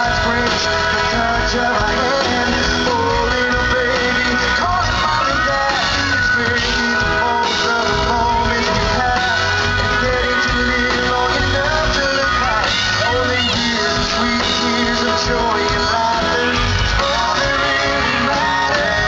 heart's breaks, the touch of a hand. Oh, little baby, calling mom and dad. It's making the most of the moments we have, and getting to live long enough to look back. All the years of sweet tears of joy and laughter, it's all that really matters.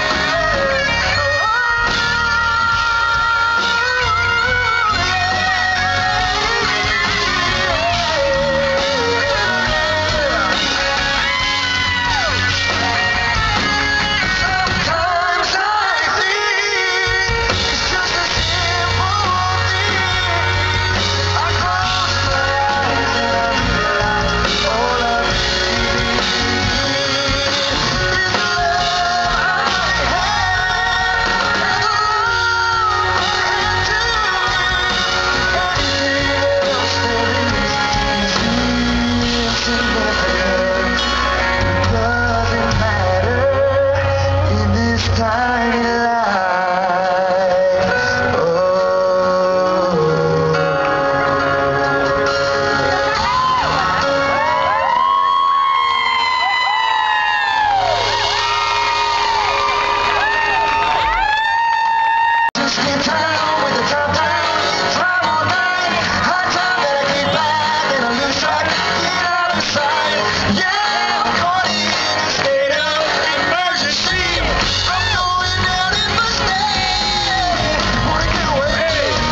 Sometimes I think it's just a simple thing. I close my eyes and I realize all I really need is the love I have and the love I have to give. Anything else there is insignificant. It doesn't matter in this tiny life. Oh. Just in town with the top down, drive all night. High time that I get back and I lose track. Get out of sight. Yeah, I'm caught in a state of emergency. I'm going down in my state. Wanna get away.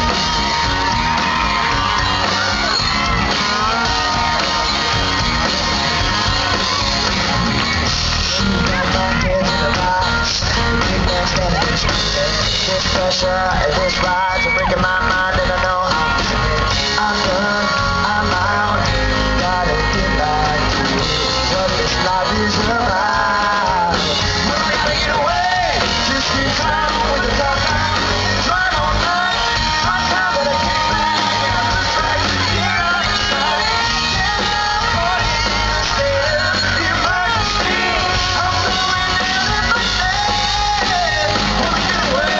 Got my head in the box. Big man standing in the street. This pressure and this rise are breaking my mind, and I know I'm sick. I'm done, I'm out. Gotta get back to what this life is about. Well, I gotta get away. Just in time with the top down. Drive all night. High time that I get back and I lose track. Get out of sight. Yeah, I'm caught in a state of emergency. I'm going down in my state. Wanna get away.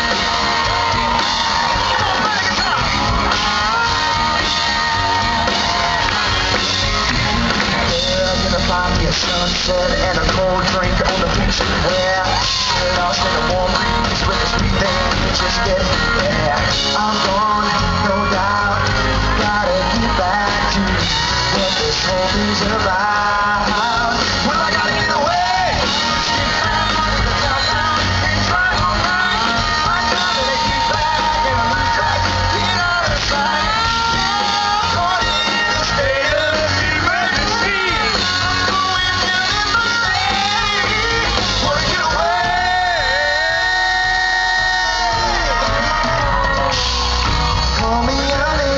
Yeah, I'm gonna find me a sunset and a cold drink on the beach. Where I'm lost in a warm breeze with the sweet thing just getting there. I'm gone, no doubt. Gotta get back to what this home is about. Well, I gotta get away. Get down with the top down and drive all night. High time that I get back and I lose track. Get out of sight. Yeah, I'm caught in a state of emergency. I'm going down in my state. Wanna get away. Call me a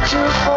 you for